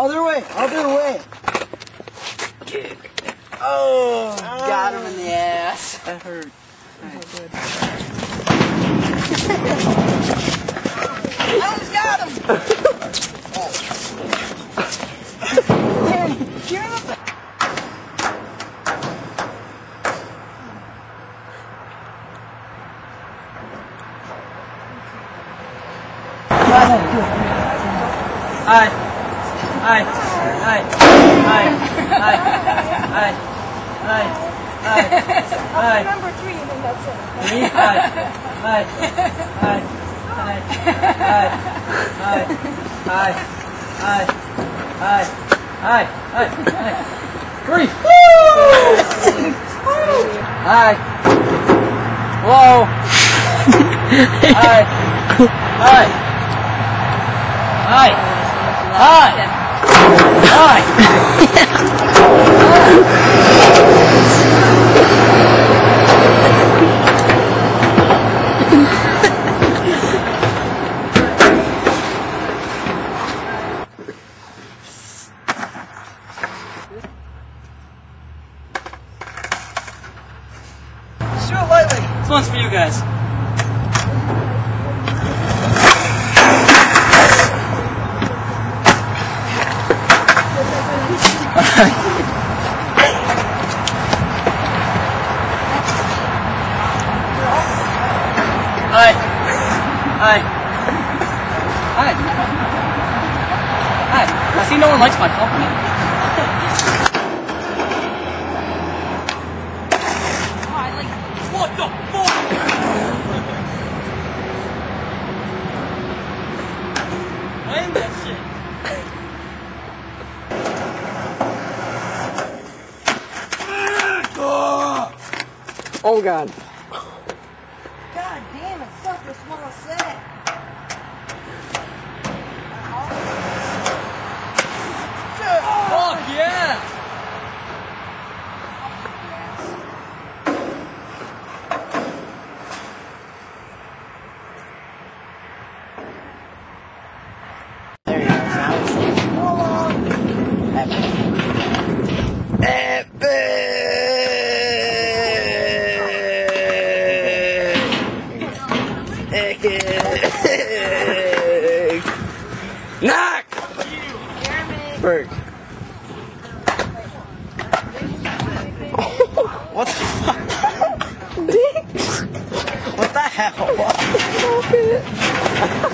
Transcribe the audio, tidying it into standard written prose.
Other way. Other way. Kick. Oh, got him in the ass. That hurt. Nice. Good. I almost got him. Hi. Hi. Hi. Hi. Hi. Hi. Hi. Hi. Number 3, and then that's it. 3. Hi. Hi. Hi. Hi. Hi. Hi. Hi. Hi. Hi. Hi. Hi. 3. Hi. Whoa. Hi. Hi. Hi. Hi. Hi. Shoot it lightly. This one's for you guys. Hi. Hi. Hi. Hi. I see no one likes my company. What the fuck? I am that shit. Oh God. God damn it, suck this one set. Fuck yeah! There you go. Epic! Epic! Knock! Berg. What the fuck? What the hell? Stop it.